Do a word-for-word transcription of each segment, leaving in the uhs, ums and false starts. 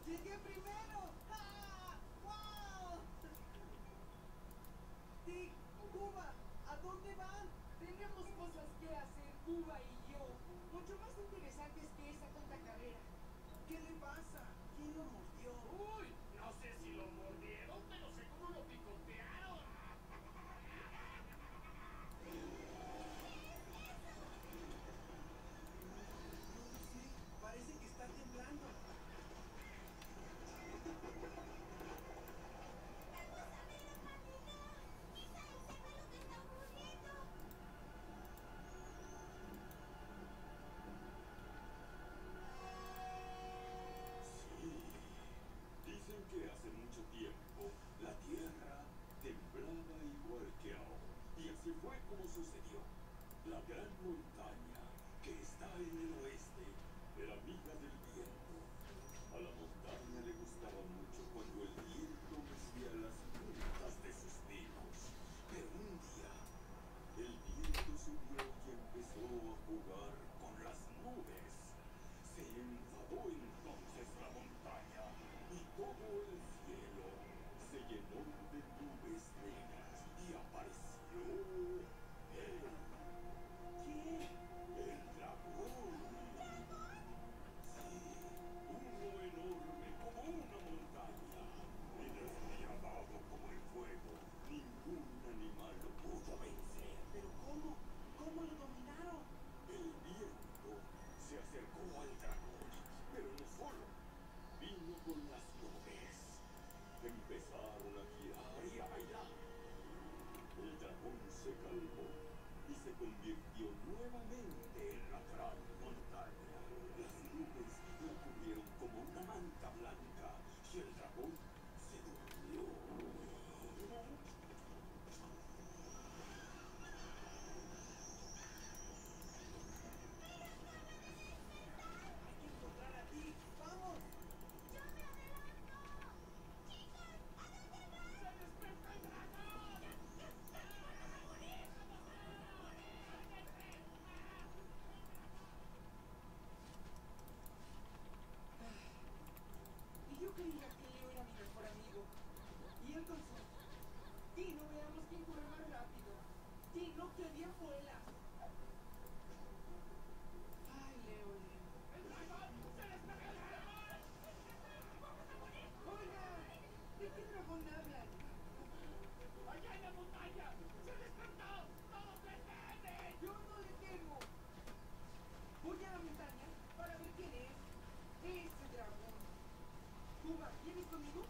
¡Llegué primero! ¡Ah! ¡Wow! Dick, Cuba, ¿a dónde van? Tenemos cosas que hacer, Cuba y yo. Mucho más interesantes que esa tonta carrera. ¿Qué le pasa? ¿Quién lo mordió? Uy, no sé si lo mordieron, pero seguro lo picotearon. No lo sé, parece que está temblando. Sí, dicen que hace mucho tiempo la Tierra temblaba igual que ahora. Y así fue como sucedió. La gran montaña que está en el oeste era amiga del viento. A la montaña le gustaba mucho cuando el viento mecía las puntas de sus pinos. Pero un día, el viento subió y empezó a jugar con las nubes. Se enfadó entonces la montaña y todo el cielo se llenó de nubes negras y apareció él. ¿Quién? El dragón. Sí, uno enorme como una montaña y despiadado como el fuego. Ningún animal lo pudo vencer. ¿Pero cómo? ¿Cómo lo dominaron? El viento se acercó al dragón, pero no solo. Vino con las nubes. Empezaron a girar y a bailar. El dragón se calmó y se convirtió nuevamente en la gran montaña. Las nubes la cubrieron como una manta blanca y el dragón se durmió. Hay que encontrar a Dick. ¡Vamos! ¡Se despertó el dragón! Y yo creía que Leo era mi mejor amigo. Y entonces, Dino, veamos quién corre más rápido. Dino, que día vuela. Ay, Leo, Leo. ¡El dragón! ¡Se despertó el dragón! Oigan, ¿de qué dragón hablan? ¡Allá en la montaña! ¡Se despertó! ¡Todos detenen! Yo no le temo. Voy a la montaña para ver quién es ese dragón. Cuba, ¿vienes conmigo?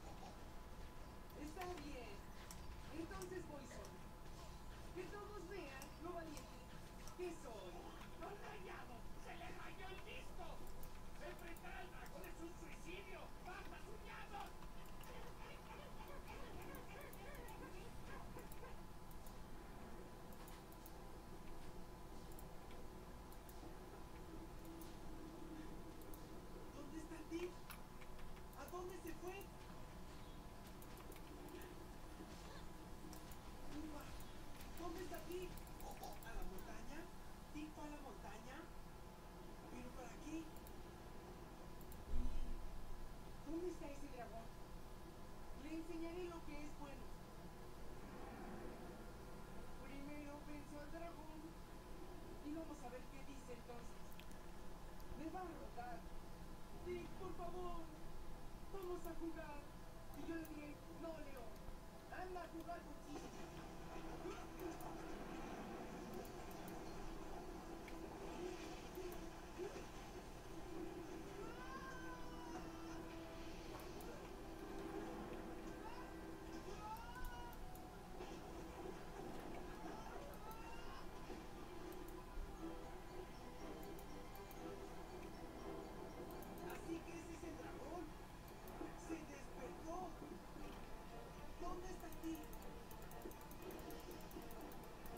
Está bien. Entonces voy solo. Que todos vean lo valiente que soy. ¡Rayado! ¡Se le rayó el disco! ¡Enfrentar al dragón es un suicidio! ¡Basta, suñados! ¿Dónde está Dick? ¿A dónde se fue? Cuba, ¿dónde está Dick? ¿A la montaña? ¿Dick fue a la montaña? ¿Pero para qué? ¿Y dónde está ese dragón? Le enseñaré lo que es bueno. Primero venció al dragón y vamos a ver qué dice entonces. Me va a rogar. Dick, por favor, vamos a jugar. Y yo le diré, no, Leo, anda a jugar contigo. Así que ese es el dragón. Se despertó. ¿Dónde está Dick?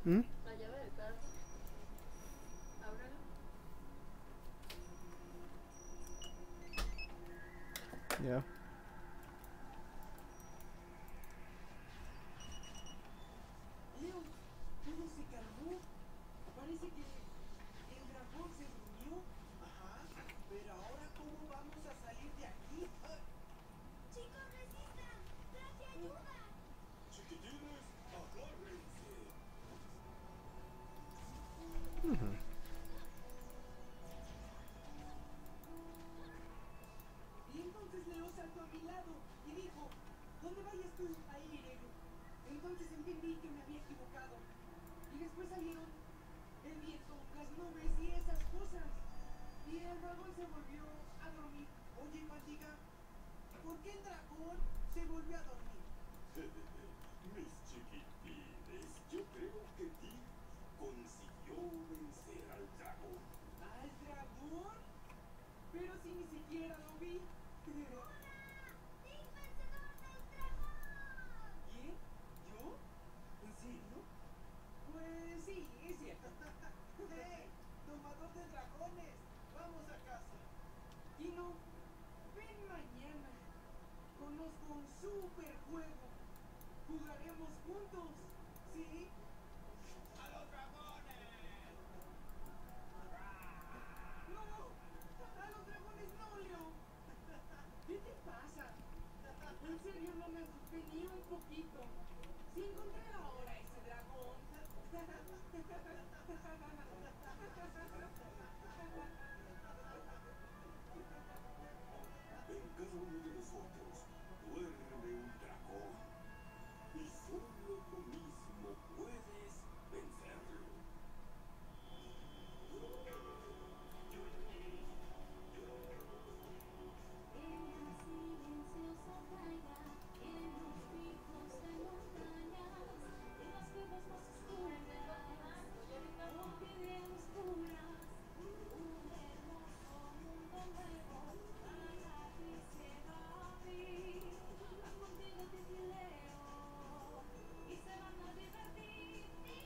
¿Mm? La llave del carro. Ábrelo. Ya. Leo, todo se calmó. Parece que el dragón se durmió. Ajá, pero ahora ¿cómo vamos a salir de aquí? Ah, Chicos, resistan. Traje ayuda. Chiquitines, agárrense. Ujú. Y entonces Leo saltó a mi lado y dijo, ¿dónde vayas tú? Ahí iré yo. Entonces entendí que me había equivocado. Y después salieron el viento, las nubes y esas cosas. Y el dragón se volvió a dormir. Oye, Pandiga, ¿por qué el dragón se volvió a dormir? Mis chiquitines, yo creo que Dick consiguió vencer al dragón. ¿Al dragón? Pero si ni siquiera lo vi. ¡Dick vencedor del dragón! ¿Quién? ¿Yo? ¿En serio? Pues sí, es cierto. ¡Eh! ¡Domador de dragones! ¡Vamos a casa! Kino, ven mañana. Conozco un super juego. Jugaremos juntos. ¿Sí? ¡A los dragones! ¡No! ¡A los dragones no, Leo! ¿Qué te pasa? En serio, no me asusté ni un poquito. Si encontré ahora ese dragón. En cada uno de nosotros duerme un dragón. Y solo tú mismo puedes vencerlo. En la silenciosa playa, en los picos de montañas, en las cuevas más oscuras, o piedras oscuras, un hermoso mundo nuevo para ti se va a abrir. Va contigo Titi y Leo, y se van a divertir.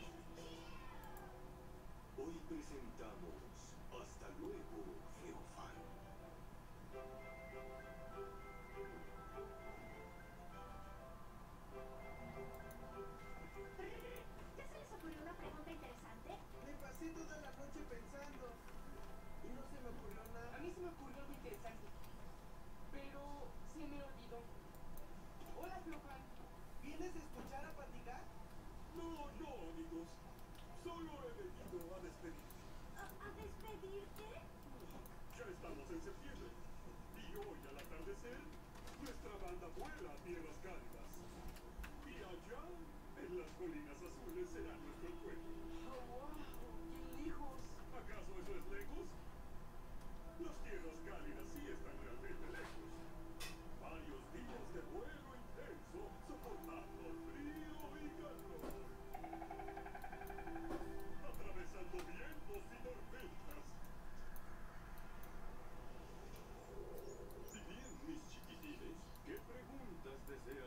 Hoy presentamos Hasta luego, Geofan. ¿Ya se les ocurrió una pregunta interesante? Me pasé toda la noche pensando. Y no se me ocurrió nada. A mí se me ocurrió algo interesante. Pero se me olvidó. Hola, Geofan. ¿Vienes a escuchar a Pandiga? No, no, amigos. Solo he venido a despedirme. ¿A, a despedirte? Ya estamos en septiembre. Y hoy al atardecer, nuestra banda vuela a tierras cálidas. Y allá, en las colinas azules, será nuestro encuentro. Oh, wow. ¡Qué lejos! ¿Acaso eso es lejos? Las tierras cálidas sí están realmente lejos. Varios días de vuelo intenso, soportando frío y calor. Atravesando vientos y tormentas. Y bien, mis chiquitines, ¿qué preguntas desean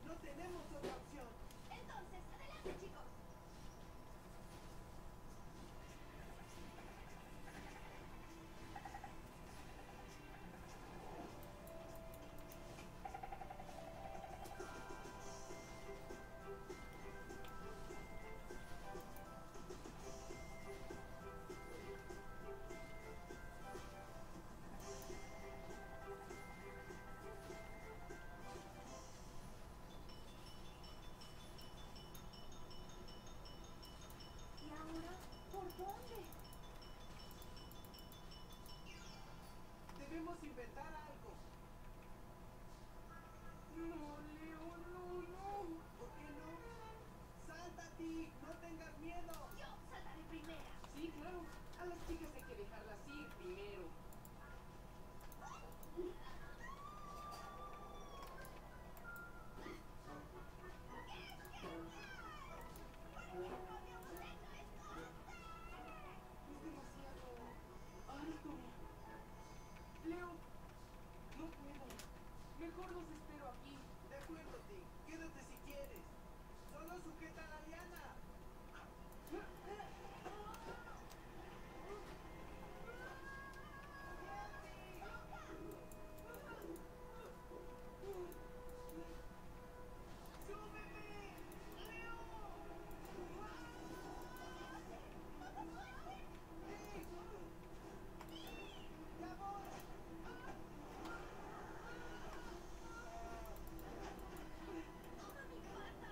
No tenemos otra opción. Entonces, adelante, chicos. ¿Y ahora? ¿Por dónde? Debemos inventar algo. No, Leo, no, no. ¿Por qué no? ¡Salta, Tig! ¡No tengas miedo! Yo saltaré primera. Sí, claro. A las chicas hay que dejarlas ir primero. Es demasiado alto. Leo, no puedo. Mejor los espero aquí. De acuerdo, Tig. Quédate si quieres. Solo sujeta la liana. ¡Toma mi pata!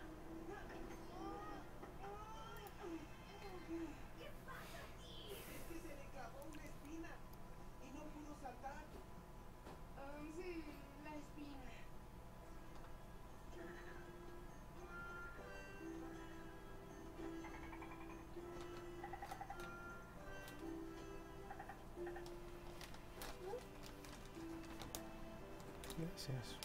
¿Qué pasa aquí? Es que se le clavó una espina y no pudo saltar. Ah, sí, la espina. Gracias.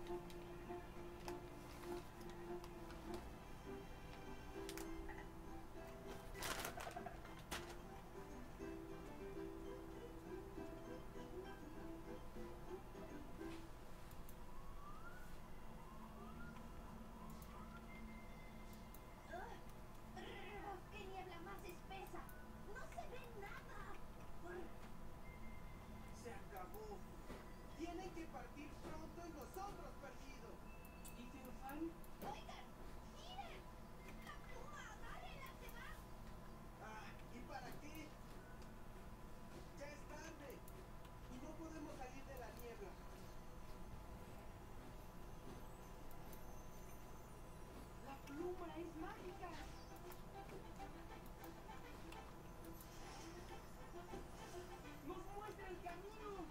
¡Ah! ¡Qué niebla más espesa! ¡No se ve nada! Se acabó. Tienen que partir pronto y nosotros perdidos. ¿Y Teofán? ¡Oigan! ¡Miren! ¡La pluma! ¡Agárrenla! ¡Se va! Ah, ¿y para qué? Ya es tarde y no podemos salir de la niebla. La pluma es mágica. Nos muestra el camino.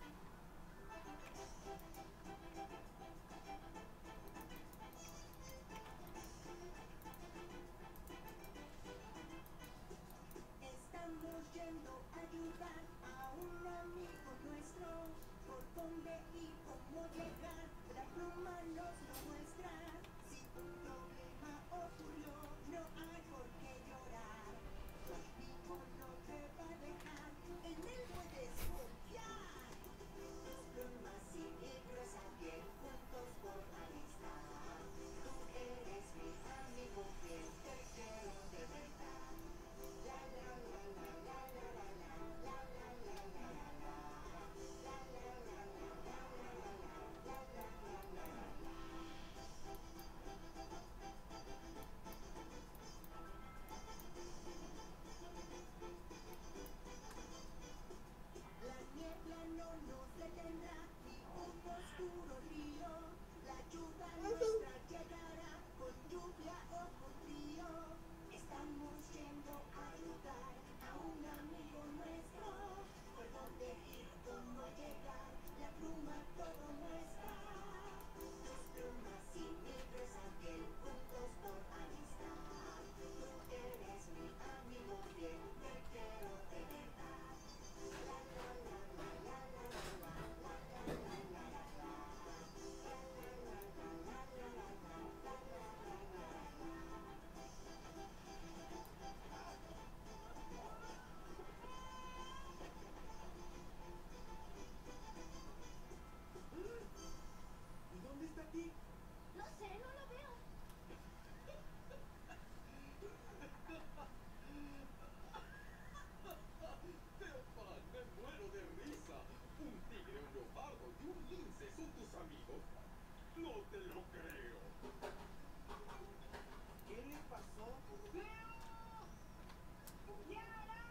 Estamos yendo a ayudar a un amigo nuestro. ¿Por dónde y cómo llegar? La pluma nos lo muestra. Si un problema ocurrió, no hay por qué llorar. Tu amigo no te va a dejar, en él puedes confiar. Tus plumas y libros también juntos por amistad. Tú eres mi amigo fiel, te quiero de verdad. La la la la la la la la la la la la la. La la la la la la la la la la la. La niebla no nos detendrá, ni un oscuro río. La ayuda nuestra llegará, con lluvia o con frío. Estamos yendo a ayudar a un amigo nuestro. Por dónde ir, cómo llegar, la pluma todo muestra. Tus plumas y mi presa fiel, juntos por amistad. Tú eres mi amigo fiel, te quiero de verdad. La la la la la la la la la la la la la. La la la la la la la la la la la la. ¿Y dónde está Tig? No sé, no lo lo creo. ¿Qué le pasó? ¡Leo! ¡Yara!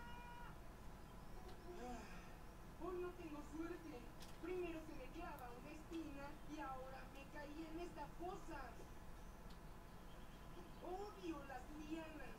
Ah, hoy no tengo suerte. Primero se me clava una espina y ahora me caí en esta fosa. Odio las lianas.